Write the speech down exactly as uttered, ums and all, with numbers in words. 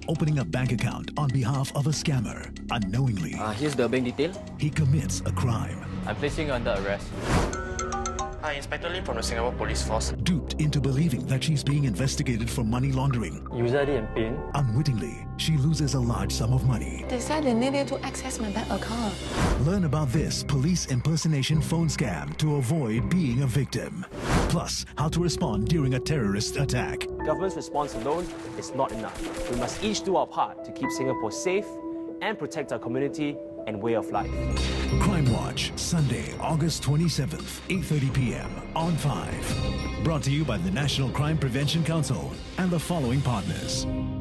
opening a bank account on behalf of a scammer. Unknowingly, Uh, here's the bank detail. he commits a crime. I'm placing you under arrest. Hi, Inspector Lim from the Singapore Police Force. Duped into believing that she's being investigated for money laundering, User I D and PIN. unwittingly, she loses a large sum of money. They said they needed to access my bank account. Learn about this police impersonation phone scam to avoid being a victim. Plus, how to respond during a terrorist attack. Government's response alone is not enough. We must each do our part to keep Singapore safe and protect our community and way of life. Crimewatch, Sunday, August twenty-seventh, eight thirty p m on five. Brought to you by the National Crime Prevention Council and the following partners.